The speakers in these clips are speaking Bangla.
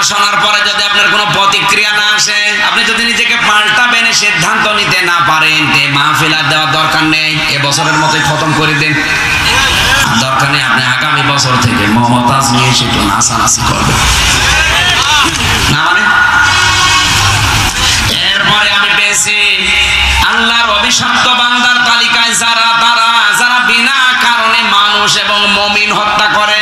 শোনার পরে যদি আপনার কোনো প্রতিক্রিয়া না আসে, আপনি যদি নিজেকে পাল্টাবেন সিদ্ধান্ত নিতে না পারেন, মাহফিল আর দেওয়ার দরকার নেই, এবছরের মতোই খতম করে দিন। দরকার নেই আপনি আগামী বছর থেকে মমতাজ নিয়ে এসে একটু নাচানাচি করবেন না, মানে এরপরে আমি পেয়েছি আল্লাহর অভিশপ্ত বান্দার তালিকায় যারা বিনা কারণে মানুষ এবং মুমিন হত্যা করে।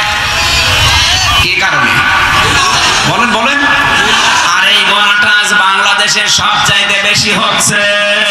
কি কারণে বলেন বলেন? আর এই গোনাটা আজ বাংলাদেশে সবচাইতে বেশি হচ্ছে।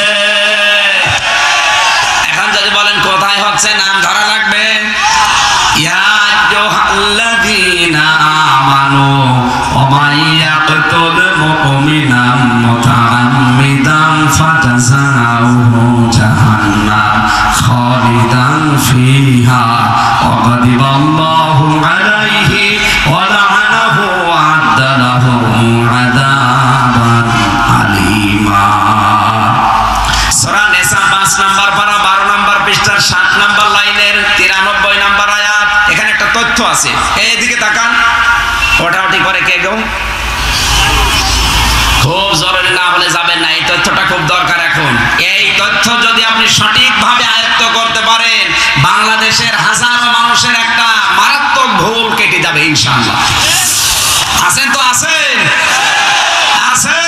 এখন যদি বলেন কোথায় হচ্ছে, নাম ধরা লাগবে। ইয়া আইয়ুহাল্লাযীনা আমানু ওয়া মাইয়াকতুল মুমিনাম মুতাআম্মিদান ফাজাযাউহু জাহান্নাম খালিদান ফিহা ওয়া গাদিবাল্লাহু আলাইহি ওয়া লা'নাহু ওয়া আ'আদ্দা লাহু আযাবান আলীমা। সূরা নিসা 5 নম্বর পারা 12 নম্বর পৃষ্ঠার 7 নম্বর লাইনের 93 নম্বর আয়াত। এখানে একটা তথ্য আছে, এইদিকে তাকান। ওঠাউঠি করে কে গো? খুব জরুরি না হলে যাবেন না, এই তথ্যটা খুব দরকার এখন। এই তথ্য যদি আপনি সঠিকভাবে আয়ত্ত করতে পারেন, বাংলাদেশের হাজারো মানুষের একটা মারাত্মক ভুল কেটে যাবে ইনশাআল্লাহ। আছেন তো? আছেন আছেন।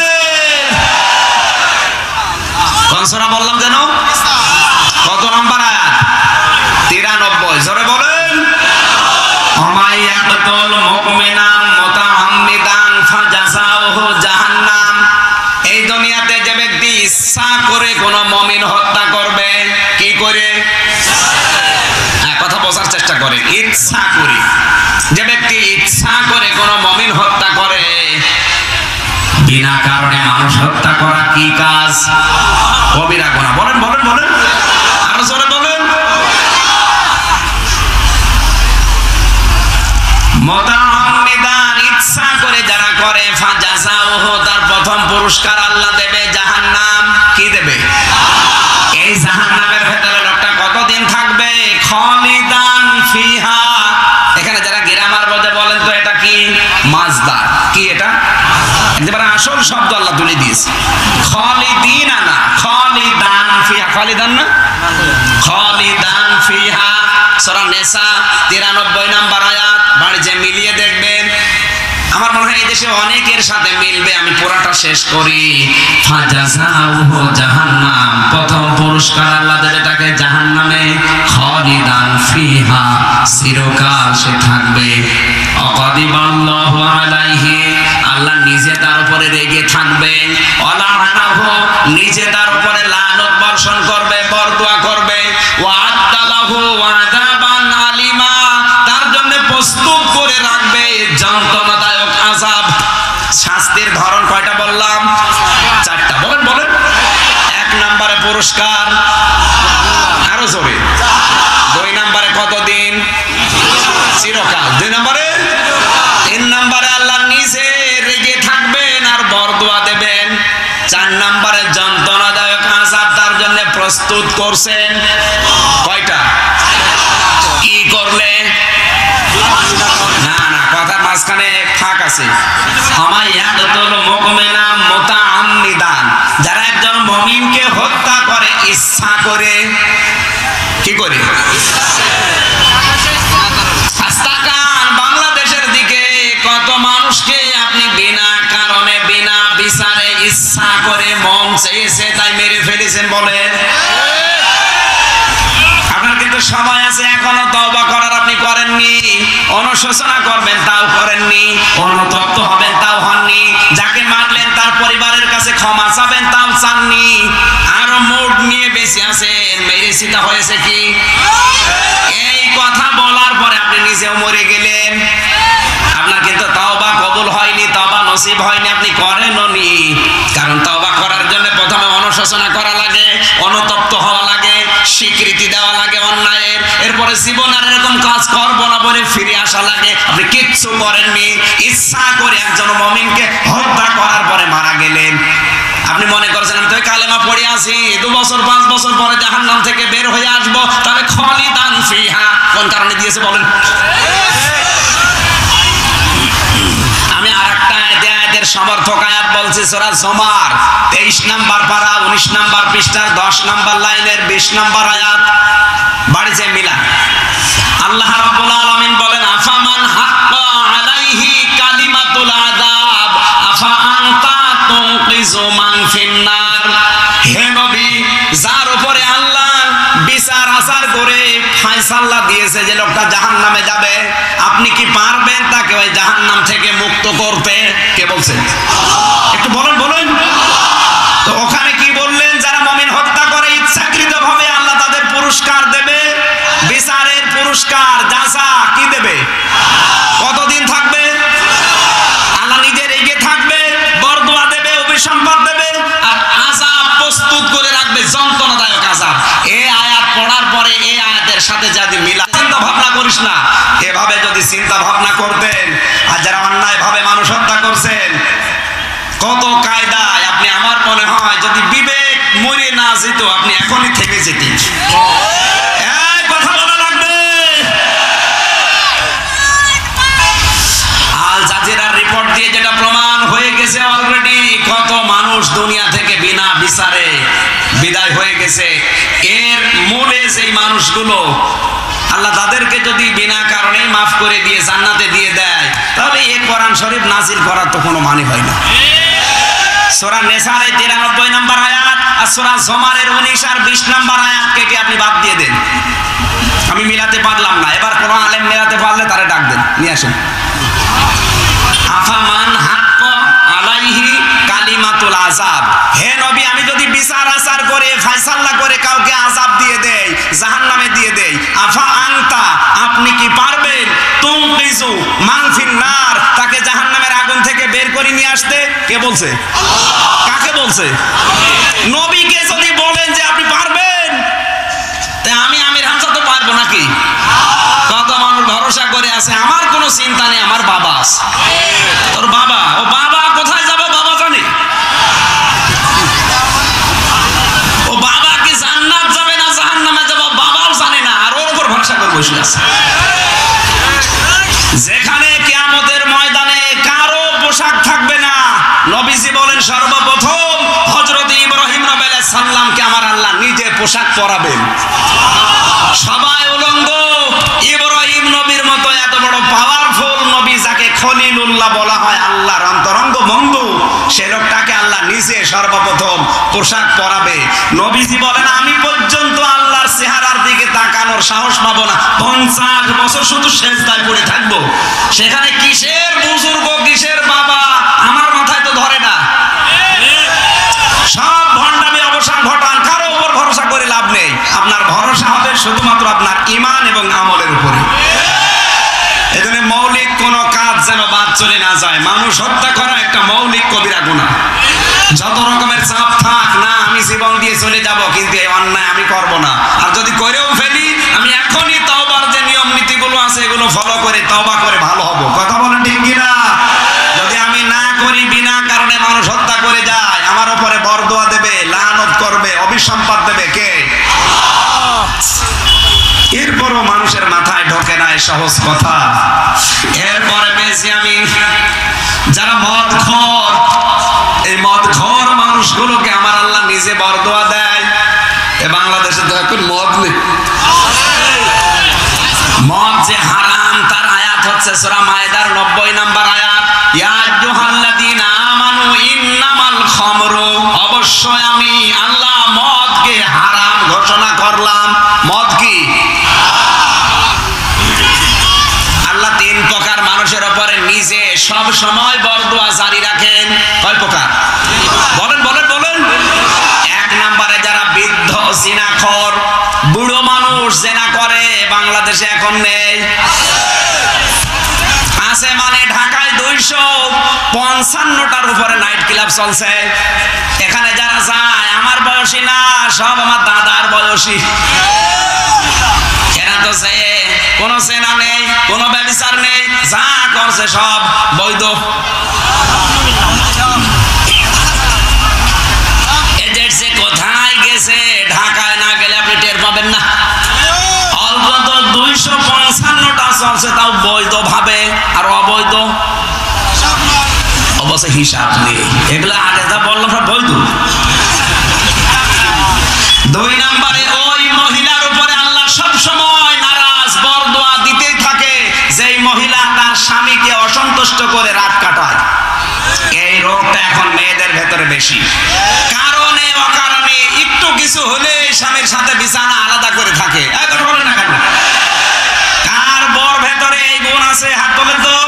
কোন সূরা বললাম যেন? কত নম্বর আয়াত? 93। জোরে বলেন। ওমাইয়াকতুল মুমিনান মুতাআম্মিদান ফাজাযাউহু জাহান্নাম। এই দুনিয়াতে যে ব্যক্তি ইচ্ছা করে কোন মুমিন হত্যা করবে, কি করে? কথা বোঝার চেষ্টা করে। ইচ্ছা করে যে ব্যক্তি ইচ্ছা করে কোন মুমিন হত্যা করে, বিনা কারণে মানুষ হত্যা করা কি কাজ? কবিরা গুনাহ। বলেন বলেন বলেন, আরো জোরে বলেন। মুতাআম্মিদান, ইচ্ছা করে যারা করে, ফাজাযাউহু, তার প্রথম পুরস্কার আল্লাহ দেবে জাহান্নাম। কি দেবে? এই জাহান্নামের ভেতরে লোকটা কতদিন থাকবে? খালিদান ফিহা। এখানে যারা গ্রামার বলতে বলেন তো এটা কি? মাজদার। কি এটা? একেবারে আসল শব্দ আল্লাহ তুলে দিয়েছে। খালিদিন না, খালিদান ফিহা। খালিদান না, খালিদান ফিহা। সূরা নিসা 93 নম্বর আয়াত। বাড়িতে মিলিয়ে দেখবেন। আমার মনে হয় এই দেশে অনেকের সাথে মিলবে। আমি পুরাটা শেষ করি। ফাজাযাউহু জাহান্নাম, প্রথম পুরস্কার আল্লাহ দেবে তাকে জাহান্নামে। খালিদান ফিহা, চিরকাল সে থাকবে। ওয়াগাদিবাল্লাহু আলাইহি, আল্লাহ নিজে তার উপরে রেগে থাকবে। ওয়া লা'নাহু, নিজে তার উপরে লানত বর্ষণ করবে, বরদোয়া করবে। ওয়া আ'আদ্দা লাহু আযাবান আলীমা, তার জন্য প্রস্তুত করে রাখবে যন্ত্রণাদায়ক আযাব। শাস্তির ধরন কয়টা বললাম? 4টা। বলেন বলেন। 1 নম্বরে পুরস্কার, আরো জোরে। 2 নম্বরে কতদিন? চিরকাল। 2 নম্বরে, 3 নম্বরে আল্লাহ নিজে রেগে থাকবেন আর বরদোয়া দেবেন। 4 নম্বরে যন্ত্রণাদায়ক আযাব তার জন্য প্রস্তুত করছেন। কয়টা? কি করলে? না না, কথার মাঝখানে ফাঁক আছে। ওমাইয়াকতুল মুমিনা মুতাআম্মিদান, যারা একজন মুমিনকে হত্যা করে ইচ্ছা করে। কি করে? বাংলাদেশের দিকে কত মানুষকে আপনি বিনা কারণে, বিনা বিচারে, ইচ্ছা করে, মন চেয়েছে তাই মেরে ফেলেছেন। বলেন। আপনার কিন্তু সময় আছে এখনো তওবা করার, আপনি করেননি। অনুশোচনা করবেন, তাও করেননি। অনুতপ্ত হবেন, তাও হননি। যাকে মারলেন তার পরিবারের কাছে ক্ষমা চাবেন, তাও চাননি। আরো মুড নিয়ে বেঁচে আছেন, মেরেছি তা হয়েছে কি? এই কথা বলার পরে আপনি নিজেও মরে গেলেন। আপনার কিন্তু তওবা কবুল হয়নি, তওবা নসিব হয়নি, আপনি করেননি। কারণ তওবা করার জন্য প্রথমে অনুশোচনা করা লাগে, অনুতপ্ত হওয়া লাগে, স্বীকৃতি দেওয়া লাগে অন্যায়ের। এরপরে জীবন আর এরকম কাজ করবো না বলে ফিরে আসা লাগে। আপনি কিচ্ছু করেননি, ইচ্ছা করে একজন মুমিনকে হত্যা করার পরে মারা গেলেন। আপনি মনে করছেন আমি তো কালেমা পড়ে আছি, 2 বছর 5 বছর পরে জাহান্নাম থেকে বের হয়ে আসবো, তাহলে খালিদান ফিহা কোন কারণে দিয়েছে বলেন? সমাবর্তক আয়াত বলছে সূরা জুমার 23 নাম্বার পারা 19 নাম্বার পৃষ্ঠার 10 নাম্বার লাইনের 20 নাম্বার আয়াত। বাড়িতে মিলা আল্লাহ রাব্বুল আলামিন বলেন আফামান হাক্কা আলাইহি কালিমাতুল আযাব আফা আনতা তুনকিযু মান ফিন্নার। হে নবী, যার উপরে আল্লাহ বিচার আচার করে ফয়সালা দিয়েছে যে লোকটা জাহান্নামে যাবে, আপনি কি পারবেন তাকে ওই জাহান্নাম থেকে মুক্ত করতে? কে বলছেন? একটু বলেন বলেন। তো ওখানে কি বললেন? যারা মুমিন হত্যা করে ইচ্ছাকৃতভাবে আল্লাহ তাদের পুরস্কার দেবে, বিচারের পুরস্কার জাযা কি দেবে? কতদিন থাকবে? আল্লাহ নিজে রেগে থাকবে, বরদোয়া দেবে, অভিসম্পাদ দেবে, আর আযাব প্রস্তুত করে রাখবে, যন্ত্রণাদায়ক আযাব। এই আয়াত পড়ার পরে এই আয়াতের সাথে যদি মিলা চিন্তা ভাবনা করিস না, এভাবে যদি চিন্তা ভাবনা করতেন, আর যারা অন্যায়ভাবে মানুষ হত্যা করছেন কত কায়দায়, আপনি আমার মনে হয় যদি বিবেক মরে না যেত আপনি এখনই থেমে যেতেন। কথা বলা লাগবে। আল জাজিরার রিপোর্ট দিয়ে যেটা প্রমাণ হয়ে গেছে অলরেডি, কত মানুষ দুনিয়া থেকে বিনা বিচারে বিদায় হয়ে গেছে। এর মূলে যেই মানুষগুলো আল্লাহ তাদেরকে যদি বিনা কারণে মাফ করে দিয়ে জান্নাতে দিয়ে দেয়, তবে এই কোরআন শরীফ নাজিল করার তো কোনো মানে হয় না। সূরা নিসার 93 নম্বর আয়াত আর সূরা জুমারের 19 আর 20 নম্বর আয়াত কেটে আপনি বাদ দিয়ে দেন। আমি মিলাতে পারলাম না, এবার কোন আলেম মিলাতে পারলে তারে ডাক দেন, নিয়ে আসেন। আফামান হাক্কা আলাইহি কালিমাতুল আযাব। হে নবী, আমি যদি বিচার আচার করে ফয়সালা করে কাউকে আযাব দিয়ে দেই, জাহান্নামে দিয়ে দেই, আফা আনতা, আপনি কি পারবেন তুনকিযু মান ফিন্নার, তাকে জাহান্নামের আগুন থেকে বের করে নিয়ে আসতে? কে বলছে? কাকে বলছে? নবীকে যদি বলেন যে আপনি পারবেন, তা আমি আমির হামজা তো পারবো নাকি? কত মানুষ ভরসা করে আছে, আমার কোনো চিন্তা নেই, আমার বাবা আছে। তোর বাবা? ও বাবা কোথায় যাবে বাবা জানে? ও বাবা কি জান্নাত যাবে না জাহান্নামে যাবে বাবাও জানে না, আর ওর উপর ভরসা করে বসে আছে। যেখানে কিয়ামতের ময়দানে কারো পোশাক থাকবে না, নবীজি বলেন সর্বপ্রথম হযরত ইব্রাহিম নবী আলাইহিস সালামকে আমার আল্লাহ নিজে পোশাক পরাবেন। সবাই উলঙ্গ। ইব্রাহিম নবীর মতো এত বড় পাওয়ারফুল নবী, যাকে খলিলুল্লাহ বলা হয়, আল্লাহর অন্তরঙ্গ বন্ধু, সে লোকটাকে আল্লাহ নিজে সর্বপ্রথম পোশাক পরাবে। নবীজি বলেন আমি পর্যন্ত আল্লাহর চেহারার দিকে তাকানোর সাহস পাবো না, 50 বছর শুধু সেজদায় পড়ে থাকবো। সেখানে কিসের বুজুর্গ, কিসের বাবা, আমার মাথায় তো ধরে না। সব ভণ্ডামি অবসান ঘটান, কারো উপর ভরসা করে লাভ নেই। আপনার ভরসা হবে শুধুমাত্র আপনার ঈমান এবং আমলের উপরে। এজন্য মৌলিক কোন কাজ যেন বাদ চলে না যায়। মানুষ হত্যা করা একটা মৌলিক কবিরা গুনাহ। যত রকমের চাপ থাক না, আমি জীবন দিয়ে চলে যাব, কিন্তু এই অন্যায় আমি করব না। আর যদি করেও ফেলি, আমি এখনই তওবার যে নিয়ম নীতিগুলো আছে এগুলো ফলো করে তওবা করে ভালো হব। কথা বলেন ঠিক কিনা? যদি আমি না করি, বিনা কারণে মানুষ হত্যা করে যায়, আমার উপরে বরদোয়া দেবে, লানত করবে, অভিসম্পাদ দেবে কে? এরপরও মানুষের মাথায় ঢোকে না এই সহজ কথা। এরপরে পেয়েছি আমি যারা মদখোর, এই মদখোর মানুষগুলোকে আমার আল্লাহ নিজে বরদোয়া দেয়। এ বাংলাদেশে তো এখন মদ নেই। মদ যে হারাম তার আয়াত হচ্ছে সূরা মায়েদার 90 নম্বর আয়াত, ইয়া আইয়ুহাল্লাযীনা আমানু ইন্নামাল খামরু, অবশ্যই আমি আল্লাহ মদকে হারাম ঘোষণা করলাম। মদ কি? আল্লাহ 3 প্রকার মানুষের উপরে নিজে সব সময় বরদোয়া জারি রাখেন। কয় প্রকার? বলেন বলেন বলেন। 1 নম্বরে যারা বৃদ্ধ জিনাখোর, বুড়ো মানুষ জিনা করে, বাংলাদেশে এখন নেই, আছে মানে ঢাকায় 255টার উপরে নাইট ক্লাব চলছে। এখানে যারা যায় আমার বয়সী না, সব আমার দাদার বয়সী। এরা তো কোনো সেনা নেই, কোনো ব্যবচার নেই, যা করছে সব বৈধ। এদের সে কোথায় গেছে, ঢাকায় না গেলে আপনি টের পাবেন না। অল্প তো 255টা চলছে, তাও বৈধ ভাবে, আর অবৈধ বলছে হিসাব নেই। এগুলা আগে যা বললাম সব বৈধ। 2 নম্বরে ওই মহিলার উপরে আল্লাহ সব সময় নারাজ, বরদোয়া দিতেই থাকে যেই মহিলা তার স্বামীকে অসন্তুষ্ট করে রাত কাটায়। এই রোগটা এখন মেয়েদের ভেতরে বেশি, কারণে অকারণে একটু কিছু হলে স্বামীর সাথে বিছানা আলাদা করে থাকে। কথা বলেন না কেন? কার বর ভেতরে এই গুণ আছে হাত তোলেন তো।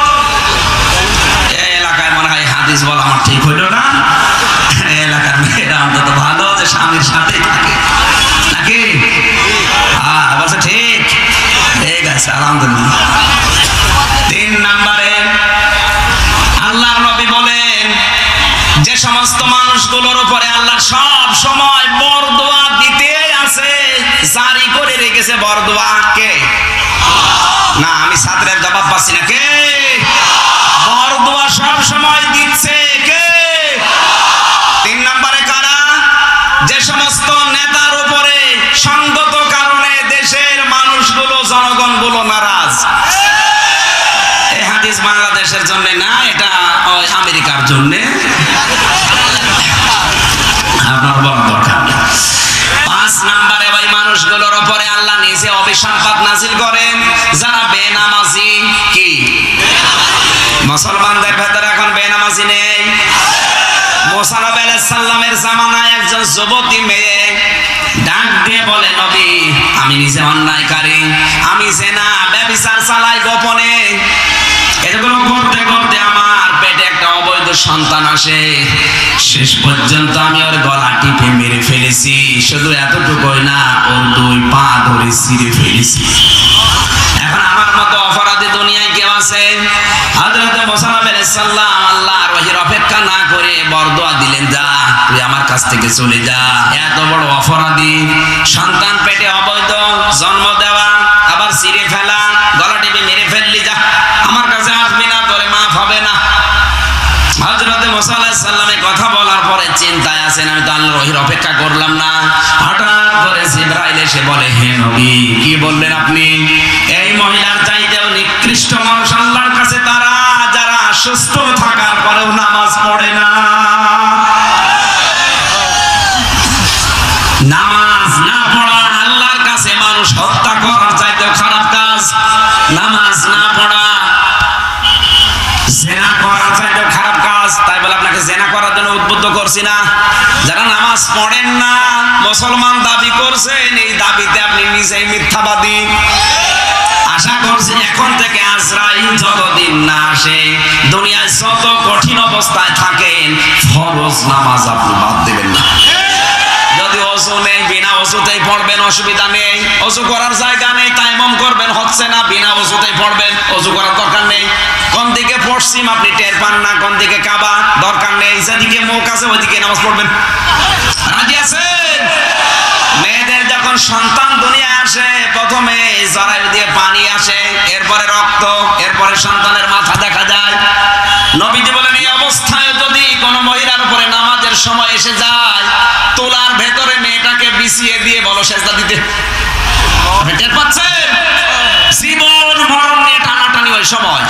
এই এলাকায় মনে হয় হাদিস বলা আমার ঠিক হইল না। এলাকার মেয়েরা অন্তত ভালো যে স্বামীর সাথে থাকে নাকি? বলছে ঠিক, ঠিক আছে, আলহামদুলিল্লাহ। 3 নম্বরে আল্লাহর নবী বলেন যে সমস্ত মানুষগুলোর উপরে আল্লাহ সব সময় বরদোয়া দিতে আছে, জারি করে রেখেছে বরদোয়া। কে? না, আমি ছাত্রের জবাব পাচ্ছি না। কে? বরদোয়া সব সময় দিচ্ছে কে? 3 নম্বরে কারা? যে সমস্ত নেতার উপরে সঙ্গত কারণে দেশের মানুষগুলো, জনগণগুলো নারাজ। এই হাদিস বাংলাদেশের জন্য না, এটা আমেরিকার জন্য। আপনার বড় দরকার। 5 নম্বরে ওই মানুষগুলোর উপরে আল্লাহ নিজে অভিশাপ নাজিল করেন যারা বেনামাজি। কি? মুসলমানদের ভেতরে এখন বেনামাজি নেই। মুসা আলাইহিস সালামের জামানায় একজন যুবতী মেয়ে ডাক দিয়ে বলে, নবী আমি নিজে অন্যায়কারী, আমি জেনা ব্যভিচার চালাই গোপনে। এগুলো করতে করতে আমার পেটে একটা অবৈধ সন্তান আসে, শেষ পর্যন্ত আমি ওর গলা টিপে মেরে ফেলেছি। শুধু এতটুকুই না, ওর 2 পা ধরে ছিঁড়ে ফেলেছি। এখন আমার মতো অপরাধী দুনিয়ায় কেউ আছে? হযরত মুসা আলাইহিস সালাম আল্লাহর ওহীর অপেক্ষা না করে বরদোয়া দিলেন, যা তুই আমার কাছ থেকে চলে যা। এত বড় অপরাধী, সন্তান পেটে অবৈধ জন্ম দেওয়া, আবার ছিঁড়ে ফেলা, গলা টিপে মেরে ফেললি, যা আমার কাছে আসবি না, তোরে মাফ হবে না। হযরত মুসা আলাইহিস সালামের কথা বলার পরে চিন্তায় আছেন, আমি তো আল্লাহর ওহীর অপেক্ষা করলাম না। হঠাৎ করে জিবরাইল এসে বলে, হে নবী কি বললেন আপনি? এই মহিলার চাইতেও নিকৃষ্ট মানুষ আল্লাহর কাছে তারা যারা সুস্থ থাকার পরেও নামাজ পড়ে না। নামাজ না পড়া আল্লাহর কাছে মানুষ হত্যা করার চাইতেও খারাপ কাজ। নামাজ না পড়া, জেনা করার চাইতেও খারাপ কাজ। তাই বলে আপনাকে জেনা করার জন্য উদ্বুদ্ধ করছি না। যারা নামাজ পড়েন না, মুসলমান দাবি করছেন, এই দাবিতে আপনি নিজেই মিথ্যাবাদী। আশা করছি এখন থেকে আজরাইল যতদিন না আসে, দুনিয়ায় যত কঠিন অবস্থায় থাকেন, ফরজ নামাজ আপনি বাদ দেবেন না। যদি ওযু নেই, বিনা ওযুতেই পড়বেন, অসুবিধা নেই। ওযু করার জায়গা নেই, তায়াম্মুম করবেন, হচ্ছে না, বিনা ওযুতেই পড়বেন, ওযু করার দরকার নেই। কোন দিকে পশ্চিম আপনি টের পান না, কোন দিকে কাবা দরকার নেই, যেদিকে মুখ আছে ওইদিকে নামাজ পড়বেন। রাজি আছেন? মেয়েদের যখন সন্তান দুনিয়ায় আসে, প্রথমে জরায়ু দিয়ে পানি আসে, এরপরে রক্ত, এরপরে সন্তানের মাথা দেখা যায়। নবীজি বলেন, এই অবস্থায় যদি কোনো মহিলার উপরে নামাজের সময় এসে যায়, তোলার ভেতরে মেয়েটাকে বিছিয়ে দিয়ে বলো সেজদা দিতে। টের পাচ্ছেন? জীবন মরণ নিয়ে টানাটানি ওই সময়,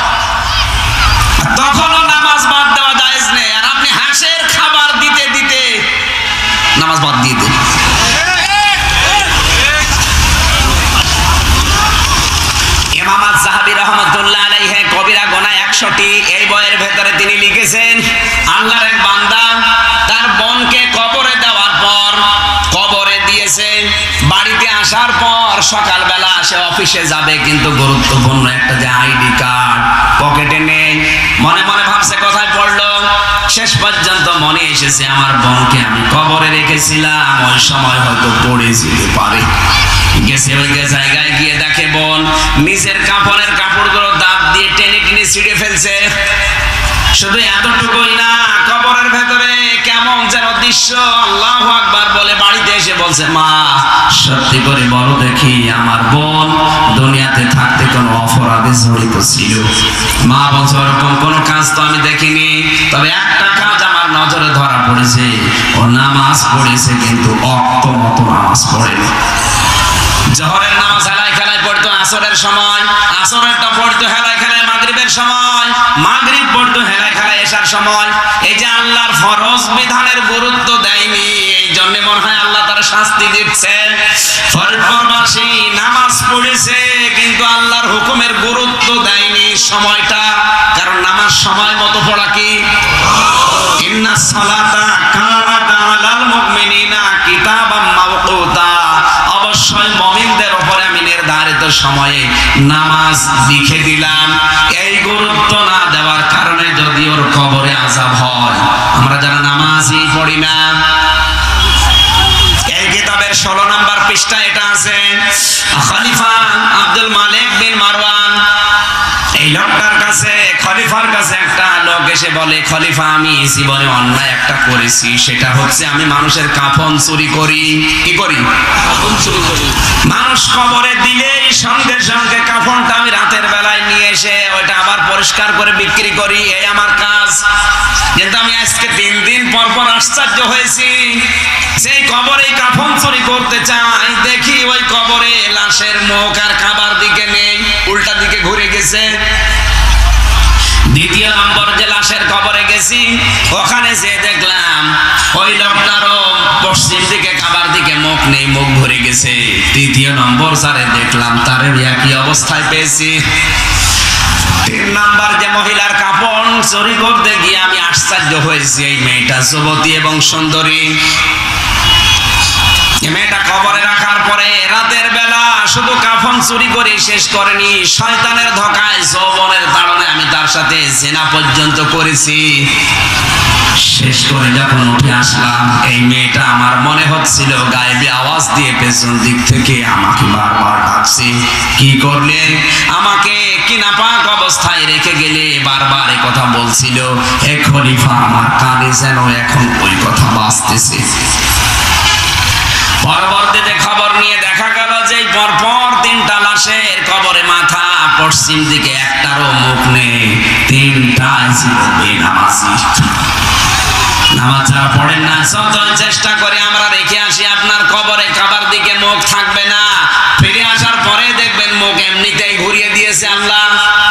তখনও নামাজ বাদ দেওয়া জায়েজ নেই। আর আপনি হাঁসের খাবার দিতে দিতে নামাজ বাদ দিয়ে দেন। ইমাম আয-যাহাবী রাহমাতুল্লাহ আলাইহি কবিরা গুনাহ 100টি এই বইয়ের ভেতরে তিনি লিখেছেন, আল্লাহর এক বান্দা তার বোনকে কবরে দেওয়ার পর কবরে দিয়েছে, বাড়িতে আসার পর সকালবেলা সে অফিসে যাবে, কিন্তু গুরুত্বপূর্ণ একটা যে আইডি কার্ড পকেটে নেই। মনে মনে ভাবছে কোথায় পড়লো, শেষ পর্যন্ত মনে এসেছে আমার বোনকে আমি কবরে রেখেছিলাম, ওই সময় হয়তো পড়ে যেতে পারে। গেছে ওই জায়গায় গিয়ে দেখে বোন নিজের কাপড়ের কাপড়গুলো দাঁত দিয়ে টেনে টেনে ছিঁড়ে ফেলছে। শুধু এতটুকুই না, কবরের ভেতরে কেমন যেন দৃশ্য, আল্লাহু আকবার বলে বাড়িতে এসে বলছে, মা সত্যি করে বলো দেখি আমার বোন দুনিয়াতে থাকতে কোনো অপরাধে জড়িত ছিল? মা বলছে, ওরকম কোনো কাজ তো আমি দেখিনি, তবে একটা কাজ আমার নজরে ধরা পড়েছে, ও নামাজ পড়েছে কিন্তু অক্ত মতো নামাজ পড়েনি। জোহরের নামাজ হেলায় খেলায় পড়তো আসরের সময়, আসরেরটা পড়তো হেলায় খেলায় মাগরিবের সময়, মাগরিব পড়তো হেলায় খেলায় এশার সময়। এই যে আল্লাহর ফরজ বিধানের গুরুত্ব দেয়নি, এই জন্য মনে হয় আল্লাহ তার শাস্তি দিচ্ছে। ফরজবাসী নামাজ পড়েছে কিন্তু আল্লাহর হুকুমের গুরুত্ব দেয়নি সময়টা, কারণ নামাজ সময় মতো পড়া কি ইন্নাস সালাতা কানাত আলাল মুমিনিনা কিতাবাম মাওকুতা, অবশ্যই মুমিনদের উপরে আমি নির্ধারিত সময়ে নামাজ লিখে দিলাম। এই গুরুত্ব না দেওয়ার কারণে যদি ওর কবরে আযাব হয়, আমরা যারা নামাজই পড়ি না। এই কিতাবের 16 নম্বর পৃষ্ঠা এটা আছে। খলিফা আব্দুল মালিক বিন মারওয়ান, এই লোকটার কাছে, খলিফার কাছে একটা লোক এসে বলে, খলিফা আমি জীবনে অন্যায় একটা করেছি, সেটা হচ্ছে আমি মানুষের কাফন চুরি করি। কি করি? কাফন চুরি করি। মানুষ কবরে দিলেই সঙ্গে সঙ্গে কাফনটা আমি রাতের বেলায় নিয়ে এসে ওইটা আবার পরিষ্কার করে বিক্রি করি, এই আমার কাজ। কিন্তু আমি আজকে 3 দিন পর পর আশ্চর্য হয়েছি, সেই কবরে কাফন চুরি করতে চাই, দেখি ওই কবরে লাশের মুখ আর খাবার দিকে নেই, উল্টা দিকে ঘুরে গেছে। দ্বিতীয় নম্বর যে লাশের কবরে গেছি, ওখানে যে দেখলাম ওই লোকটারও পশ্চিম দিকে খাবার দিকে মুখ নেই, মুখ ঘুরে গেছে। তৃতীয় নম্বর যারে দেখলাম তার একই অবস্থায় পেয়েছি। 3 নাম্বার যে মহিলার কাপড় চুরি করতে গিয়ে আমি আশ্চর্য হয়েছি, এই মেয়েটা যুবতী এবং সুন্দরী। মেয়েটা কবরে রাখার পরে রাতের বেলা শুধু কাফন চুরি করে শেষ করেনি, শয়তানের ধোঁকায় যৌবনের তাড়নে আমি তার সাথে জিনা পর্যন্ত করেছি। শেষ করে যখন উঠে আসলাম, এই মেয়েটা আমার মনে হচ্ছিল গায়েবী আওয়াজ দিয়ে পেছন দিক থেকে আমাকে বারবার ডাকছে। কি করলে? আমাকে কি নাপাক অবস্থায় রেখে গেলে বারবার এই কথা বলছিল। হে খলিফা, আমার কানে যেন এখন ওই কথা বাজতেছে। পরবর্তীতে খবর নিয়ে দেখা গেল যে পরপর 3টা লাশের কবরে মাথা, পশ্চিম দিকে একটারও মুখ নেই, 3টাই ছিল বেনামাজি। নামাজ যারা পড়েন না, যত চেষ্টা করে আমরা রেখে আসি আপনার কবরে খাবার দিকে মুখ থাকবে না, ফিরে আসার পরে দেখবেন মুখ এমনিতেই ঘুরিয়ে দিয়েছে আল্লাহ।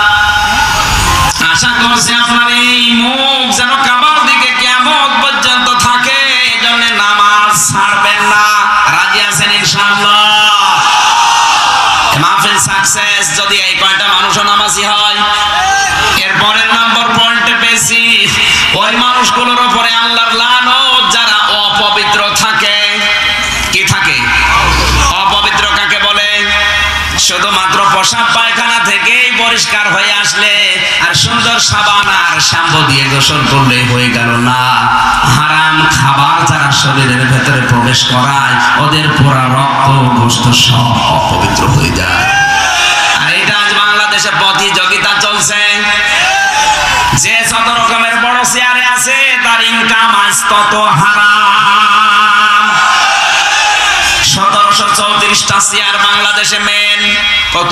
আশা করছে আপনার এই মুখ যেন খাবার দিকে কিয়ামত পর্যন্ত থাকে, এজন্য নামাজ ছাড়বেন না। রাজি আছেন ইনশাআল্লাহ? মাহফিল সাকসেস যদি এই কয়টা মানুষও নামাজি হয়। এরপরের নম্বর পয়েন্টে পেয়েছি, ওই মানুষগুলোর উপরে আল্লাহর লানত যারা অপবিত্র থাকে। কি থাকে? অপবিত্র কাকে বলে? শুধুমাত্র পেশাব পায়খানা থেকেই পরিষ্কার হয়ে আসলে আর সুন্দর সাবান আর শ্যাম্পু দিয়ে গোসল করলে হয়ে গেল না। হারাম খাবার যারা শরীরের ভেতরে প্রবেশ করায়, ওদের পুরা রক্ত গোশত সব অপবিত্র হয়ে যায়। আর এটা আজ বাংলাদেশে প্রতিযোগিতা চলছে, যে যত রকমের বড় চেয়ারে আছে তার ইনকাম আজ তত হারাম। 1734টা চেয়ার বাংলাদেশে মেন। কত?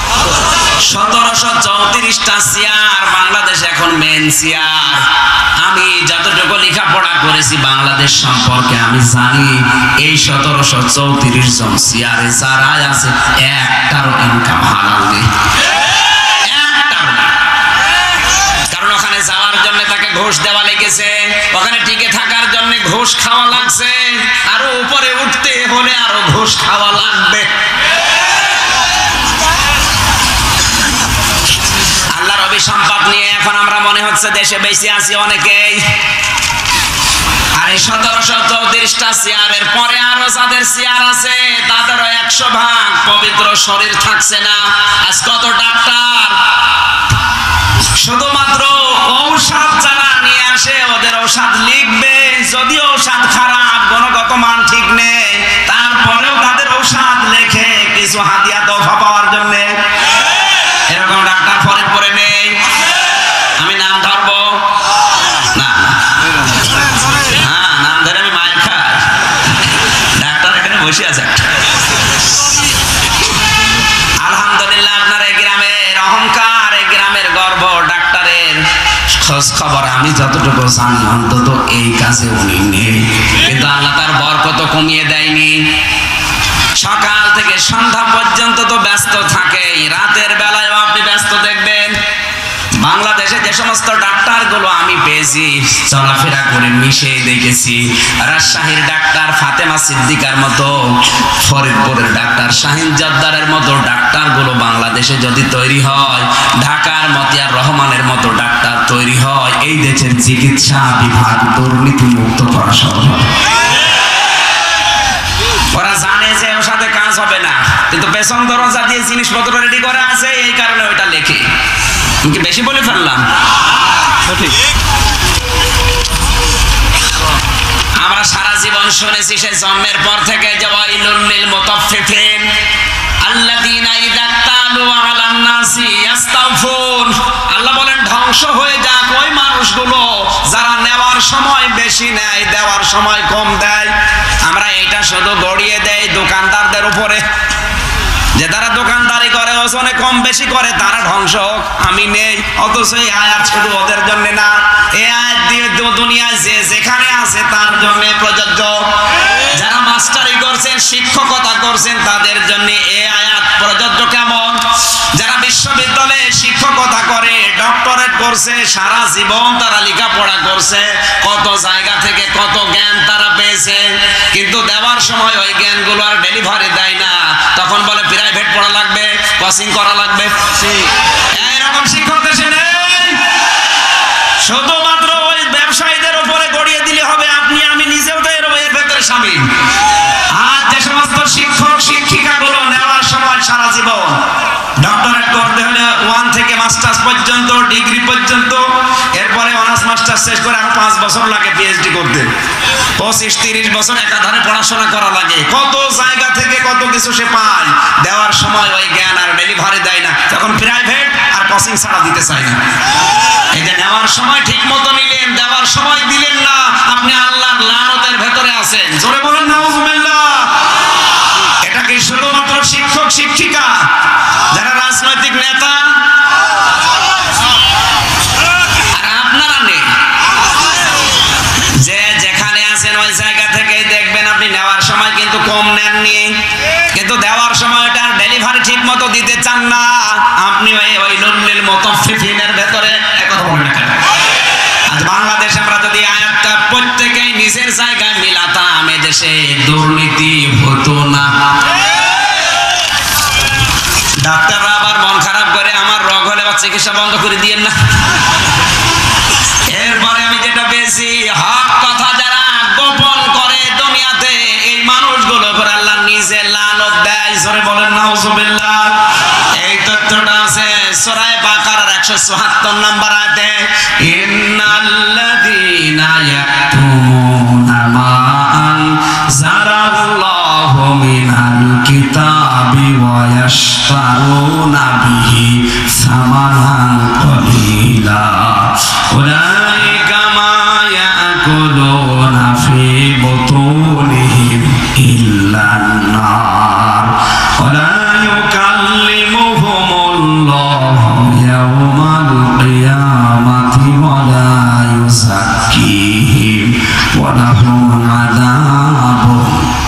1734টা চেয়ার বাংলাদেশে এখন মেন চেয়ার। আমি যতটুকু লেখাপড়া করেছি বাংলাদেশ সম্পর্কে আমি জানি, এই 1734 জন চেয়ারে যারা আছে একটারও ইনকাম হালাল নেই, একটারও না। কারণ ওখানে যাওয়ার জন্য তাকে ঘুষ দেওয়া লেগেছে, ওখানে টিকে থাকার জন্য ঘুষ খাওয়া লাগছে, আরো উপরে উঠতে হলে আরো ঘুষ খাওয়া লাগবে। আল্লাহর অভিসম্পাদ নিয়ে এখন আমরা মনে হচ্ছে দেশে বেঁচে আছি অনেকেই। আর এই 1734টা চেয়ারের পরে আরো যাদের চেয়ার আছে তাদেরও 100% পবিত্র শরীর থাকছে না। আজ কত ডাক্তার শুধুমাত্র ঔষধ যারা নিয়ে আসে ওদের ঔষধ লিখবে, যদি ঔষধ খারাপ, গুণগত মান ঠিক নেই, তারপরেও তাদের ঔষধ লেখে কিছু হাদিয়া তোফা পাওয়ার জন্য। এরকম ডাক্তার ফরিদপুরে নেই? আমি নাম ধরবো না? হ্যাঁ, নাম ধরে আমি মাইর খাই। ডাক্তার এখানে বসে আছে। আলহামদুলিল্লাহ, আপনার এই গ্রামের অহংকার, এই গ্রামের গর্ব, ডাক্তারের খোঁজ খবর আমি যতটুকু জানি অন্তত এই কাজে উনি নেই, কিন্তু আল্লাহ তার বরকত কমিয়ে দেয়নি। সকাল থেকে সন্ধ্যা পর্যন্ত তো ব্যস্ত থাকে, রাতের বেলায় আপনি ব্যস্ত দেখবেন। বাংলাদেশে যে সমস্ত ডাক্তার ডাক্তারগুলো আমি পেয়েছি, চলাফেরা করে মিশে দেখেছি। রাজশাহীর ডাক্তার ফাতেমা সিদ্দিকার মতো, ফরিদপুরের ডাক্তার শাহিন জর্দারের মতো ডাক্তারগুলো বাংলাদেশে যদি তৈরি হয়, ঢাকার মতিয়ার রহমানের মতো ডাক্তার তৈরি হয়, এই দেশের চিকিৎসা বিভাগ দুর্নীতি মুক্ত করা সম্ভব। ওরা জানে যে ওর সাথে কাজ হবে না, কিন্তু পেছন দরজা দিয়ে জিনিসপত্র রেডি করে আছে, এই কারণে ওইটা লেখে। কি বেশি বলে ফেললাম? আমরা সারা জীবন শুনেছি সে জন্মের পর থেকে যে ওয়াইলুল লিল মুতাফফিফিন আল্লাযীনা ইযা তালু আলান নাসি ইস্তাওফুন। আল্লাহ বলেন ধ্বংস হয়ে যাক ওই মানুষগুলো যারা নেওয়ার সময় বেশি নেয়, দেওয়ার সময় কম দেয়। আমরা এটা শুধু গড়িয়ে দেই দোকানদারদের উপরে, যে তারা দোকানদারি করে ওজনে কম বেশি করে তারা ধ্বংস হোক, আমি নেই। অথচ এই আয়াত শুধু ওদের জন্য না, এই আয়াত দিয়ে দুনিয়ায় যে যেখানে আছে তার জন্য প্রযোজ্য। যারা মাস্টারি করছেন, শিক্ষকতা করছেন, তাদের জন্য এই আয়াত প্রযোজ্য। কেমন? যারা বিশ্ববিদ্যালয়ে শিক্ষকতা করে, ডক্টরেট করছে, সারা জীবন তারা লেখাপড়া করছে, কত জায়গা থেকে কত জ্ঞান তারা পেয়েছে, কিন্তু দেওয়ার সময় ওই জ্ঞানগুলো আর ডেলিভারি দেয় না। তখন বলে প্রাইভেট পড়া লাগবে, কোচিং করা লাগবে। এরকম শিক্ষক দেশে নেই। শুধুমাত্র ওই ব্যবসায়ীদের উপরে গড়িয়ে দিলে হবে। আপনি আমি নিজেও তো এর ভেতরে শামিল। আর যে সমস্ত শিক্ষক শিক্ষিকাগুলো নেওয়ার সময় সারা জীবন ডক্টরেট করতে হলে 1 থেকে মাস্টার্স পর্যন্ত, ডিগ্রি পর্যন্ত, এরপরে অনার্স মাস্টার্স শেষ করে আর 5 বছর লাগে পিএইচডি করতে। 25-30 বছর একাধারে পড়াশোনা করা লাগে। কত জায়গা থেকে কত কিছু সে পায়, দেওয়ার সময় ওই জ্ঞান আর ডেলিভারি দেয় না। তখন প্রাইভেট আর কোচিং ছাড়া দিতে চায় না। এই যে নেওয়ার সময় ঠিক মতো নিলেন, দেওয়ার সময় দিলেন না, আপনি আল্লাহর লানতের ভেতরে আছেন। জোরে বলেন নাউজুবিল্লাহ। এটা কি শুধুমাত্র শিক্ষক শিক্ষিকা, যারা রাজনৈতিক নেতা আর আপনারা নেই, যে যেখানে আছেন ওই জায়গা থেকে দেখবেন আপনি নেওয়ার সময় কিন্তু কম নেননি, কিন্তু দেওয়ার সময় এটা ডেলিভারি ঠিক মতো দিতে চান না। আপনি ওই লুল্লিল মুতাফফিফিনের ভেতরে একথা বলেন না কেন? আজ বাংলাদেশে আমরা যদি আয়াতটা প্রত্যেকেই নিজের জায়গায় মিলাতাম, এ দেশে দুর্নীতি হতো না। ডাক্তাররা আবার মন খারাপ করে, আমার রোগ হলে বা চিকিৎসা বন্ধ করে দিয়েন না। এরপরে আমি যেটা পেয়েছি, হক কথা যারা গোপন করে দুনিয়াতে, এই মানুষগুলো করে আল্লাহ নিজে লানত দেয়। জোরে বলেন নাউজুবিল্লাহ। এই তথ্যটা আছে সূরা বাকারার 174 নম্বর আয়াতে, ইন্নাল্লাযীনা ইয়াকতুমুনা মা আনজালাল্লাহু মিনাল কিতাবি ওয়া ইয়াশতারুনা বিহি সামানান কলিলা উলাইকা মা ইয়াকুলুনা ফি বুতুনিহিম ইল্লান নার ওয়া লা ইউকাল্লিমুহুমুল্লাহু ইয়াওমাল কিয়ামাতি ওয়া লা ইউযাক্কিহিম ওয়া লাহুম আযাবুন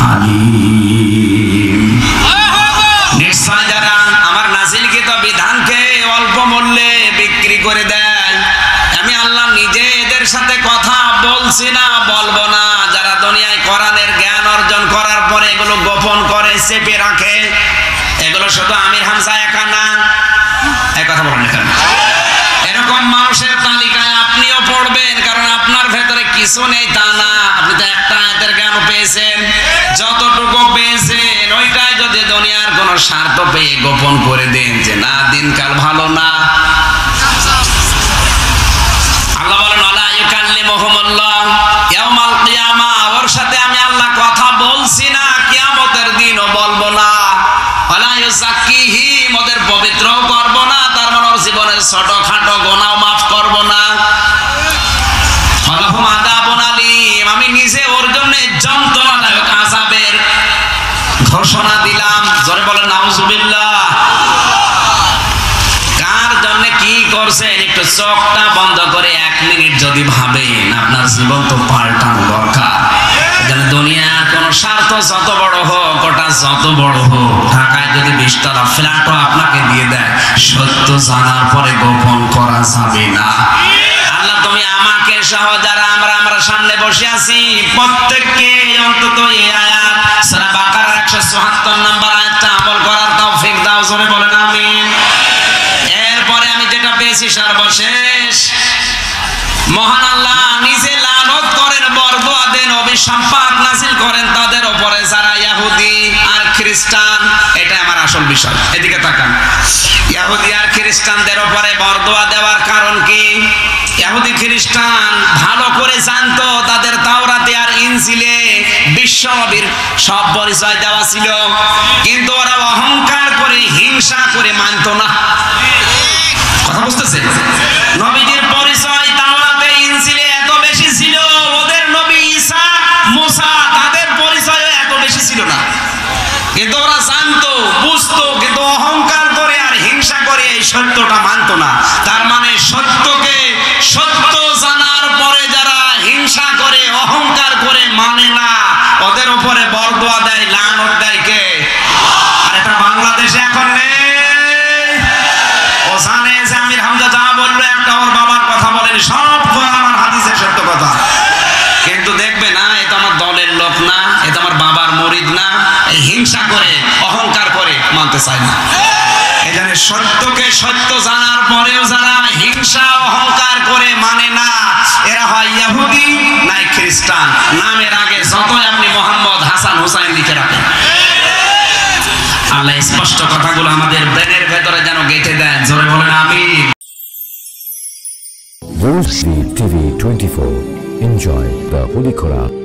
আলীম। নিশ্চয় যারা আমার নাযিলকৃত বিধানকে অল্প মূল্যে বিক্রি করে দেয়, আমি আল্লাহ নিজে এদের সাথে কথা বলছি না, বলবো না। যারা দুনিয়ায় কোরআনের জ্ঞান অর্জন করার পরে এগুলো গোপন করে, চেপে রাখে, এগুলো শুধু আমির হামজা একা না। এই কথা বলেন কেন? এরকম মানুষের তালিকায় আপনিও পড়বেন, কারণ আপনার ভেতরে কিছু নেই তা না। আপনি তো একটা আয়াতের জ্ঞান পেয়েছেন, যতটুকু পেয়েছেন ওইটাই যদি দুনিয়ার কোন স্বার্থ পেয়ে গোপন করে দেন যে না দিনকাল ভালো না, আল্লাহ বলেন ওয়ালা ইউকাল্লিমুহুমুল্লাহ ইয়াওমাল কিয়ামা, ওর সাথে আমি আল্লাহ কথা বলছি না, কিয়ামতের দিনও বলবো না। ওয়ালা ইউযাক্কিহিম, ওদের পবিত্রও করব না, তার মানে ওর জীবনের ছোটখাটো গুনাহ মাফ করব না। ওয়ালাহুম আযাবুন আলীম, আমি নিজে ওর জন্য যন্ত্রণাদায়ক আযাবের ঘোষণা দিলাম। জোরে বলেন নাউজুবিল্লাহ। কার জন্য কি করছেন একটু চোখটা বন্ধ করে 1 মিনিট যদি ভাবেন, আপনার জীবন তো পাল্টানো দরকার। এখানে দুনিয়ার কোন স্বার্থ যত বড় হোক, ওটা যত বড় হোক, ঢাকায় যদি 20 তলা ফ্ল্যাটও আপনাকে দিয়ে দেয়, সত্য জানার পরে গোপন করা যাবে না। আল্লাহ তুমি সহ যারা আমরা সামনে বসে আছি প্রত্যেককে অন্তত এই আয়াত সূরা বাকারার 174 নম্বর আয়াতটা আমল করার তৌফিক দাও, জোরে বলেন আমিন। এরপরে আমি যেটা পেয়েছি সর্বশেষ, মহান আল্লাহ নিজে লানত করেন, বরদোয়া দেন, অভিশাপ নাযিল করেন তাদের উপরে যারা ইহুদি আর খ্রিস্টান। এটা আমার আসল বিষয়, এদিকে তাকান। ইহুদি আর খ্রিস্টানদের উপরে বরদোয়া দেওয়ার কারণ কি? ইহুদি খ্রিস্টান ভালো করে জানতো তাদের তাওরাতে আর ইনজিলে বিশ্বনবীর সব পরিচয় দেওয়া ছিল, কিন্তু ওরা অহংকার করে হিংসা করে মানতো না। কথা বুঝতেছেন? নবীজির পরিচয় তাওরাতে ইনজিলে এত বেশি ছিল, ওদের নবী ঈসা মুসা তাদের পরিচয় এত বেশি ছিল না, কিন্তু ওরা জানতো বুঝতো, কিন্তু অহংকার করে আর হিংসা করে এই সত্যটা মানতো না। তার মানে সত্যকে সত্য জানার পরে যারা হিংসা করে অহংকার করে মানে না, ওদের উপরে বরদোয়া দেয়, লানত দেয় কে? আর এটা বাংলাদেশে এখন নেই। ও জানে যে আমির হামজা যা বললো একটা ওর বাবার কথা বলেনি, সব আমার হাদিসের সত্য কথা, কিন্তু দেখবে না এটা আমার দলের লোক না, এটা আমার বাবার মুরিদ না, এই হিংসা করে অহংকার করে মানতে চায় না। এখানে সত্যকে সত্য জানার পরেও যারা হিংসা অহংকার করে মানে না, এরা হয় ইহুদি নাই খ্রিস্টান। নামের আগে যতই আপনি মোহাম্মদ হাসান হুসাইন লিখে রাখেন, আল্লাহ স্পষ্ট কথাগুলো আমাদের ব্রেনের ভেতরে যেন গেঁথে দেন, জোরে বলেন আমিন। World TV 24. Enjoy the Holy Quran.